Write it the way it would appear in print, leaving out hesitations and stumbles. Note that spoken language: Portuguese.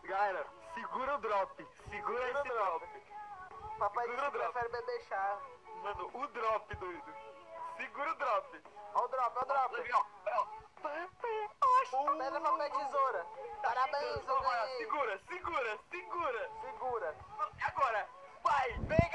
Galera, segura o drop. Segura esse drop. Papai Segura o disse que drop. prefere beber chá. Mano, o drop, doido. Segura o drop. Ó o drop, ó o drop. Legal. Pedra, papel, tesoura. Parabéns, eu ganhei. Segura. Segura. Agora. Vai. Vem